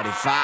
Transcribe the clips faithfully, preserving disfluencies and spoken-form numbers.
Khalifa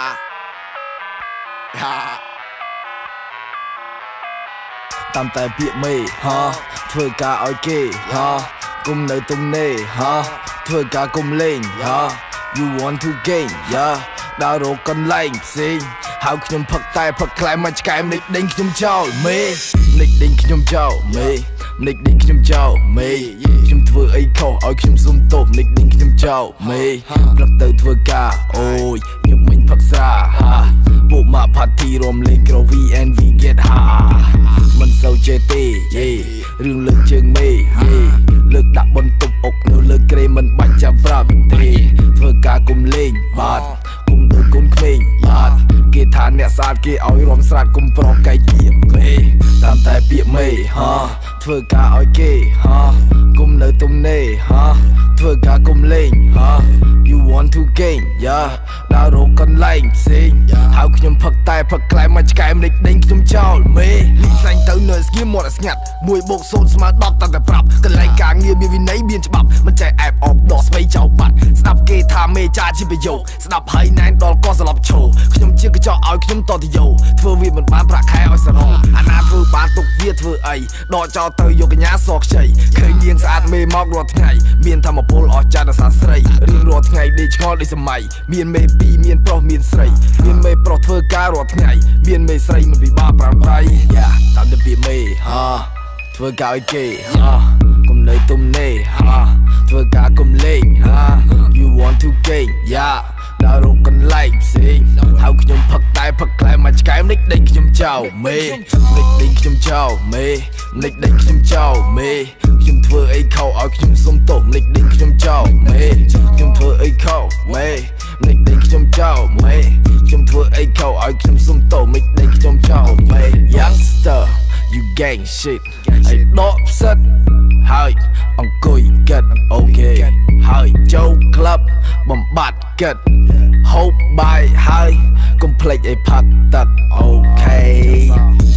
តាមតែពាក្យមេហ៎ធ្វើការឲ្យគេហ៎គុំនៅទុំនេហ៎ធ្វើការគុំលេងហ៎ You want to gain យ៉ាដើររកកន្លែងផ្សេងហៅខ្ញុំផឹកតែផឹកខ្លែមិនឆ្កែមនិចដេញខ្ញុំចោលមេនិចដេញខ្ញុំចោលមេនិចដេញខ្ញុំចោលមេខ្ញុំធ្វើអីខុសឲ្យខ្ញុំសុំទោសនិចដេញខ្ញុំចោលមេព្រឹកទៅធ្វើការអូយខ្ញុំមិញផឹកស្រាពួកម៉ាក់ផាទីរំលេងក្រវី and we get high មិនសូវចេះទេយេរឿងលើកជើងមេយេលើកដាក់បន្ទប់អុកនៅលើក្រេមិនបាច់ចាំប្រាប់ទេធ្វើការគុំលេងបាទគុំដូចកូនក្មេងបាទគេថាអ្នកស្អាតគេឲ្យរំស្រាតគុំប្រកកៃគៀមេតាមតែពាក្យមេហ៎ធ្វើការឲ្យគេហ៎គុំនៅទុំនេហ៎ធ្វើការគុំលេងហ៎ You want to gain យ៉ាដើររកកន្លែងផ្សេងហៅខ្ញុំផឹកតែផឹកខ្លែមិនឆ្កែមនិចដេញខ្ញុំចោលមេលីសាញ់ទៅនៅស្ងៀមមាត់ស្ងាត់មួយបូកសូនស្មើដប់តាំងតែប្រាប់កន្លែងការងារមានវិន័យមានច្បាប់មិនចេះអែបអបដកស្វ័យចោលបាត់ស្ដាប់គេថាមេចាជាប្រយោគស្ដាប់ហើយណែនដល់ក៏ស្លាប់ឈោខ្ញុំជាកញ្ចក់ឲ្យខ្ញុំតតយោធ្វើវាមិនបានប្រាក់ខែឲ្យសរងអាណាធ្វើបានទុកវាធ្វើអីដកចោលទៅយកកញ្ញាសខ្ចីឃើញនាងស្អាតមេមករាល់ថ្ងៃមានធម្មពលអស្ចារ្យដល់សាស្រីរៀងរាល់ថ្ងៃដេកឆ្ងល់ដូចសម័យមានមេពីរមានប្រុសមានស្រីមានមេប្រុសធ្វើការរាល់ថ្ងៃមានមេស្រីមិនពិបាកប្រាំប្រៃយ៉ាតាមតែពាក្យមេហ៎ធ្វើការឲ្យគេហ៎គុំនៅទុំនេហ៎ធ្វើការគុំលេងហ៎ You want to gain យ៉ាដើររកកន្លែងផ្សេងហៅខ្ញុំផឹកតែផឹកខ្លែមិនឆ្កែមនិចដេញខ្ញុំចោលមេនិចដេញខ្ញុំចោលមេនិចដេញខ្ញុំចោលមេខ្ញុំធ្វើអីខុសឲ្យខ្ញុំសុំទោសនិចដេញខ្ញុំចោលមេខ្ញុំធ្វើអីខុសមេនិចដេញខ្ញុំចោលមេខ្ញុំធ្វើអីខុសឲ្យខ្ញុំសុំទោសនិចដេញខ្ញុំចោលមេ Youngster you gang shit ឲ្យដកផ្សិតហើយអង្គុយគិតអូខេហើយចូលក្លឹបបំបត្តិគិតហូបបាយហើយកុំភ្លេចឲ្យផឹកទឹកអូខេ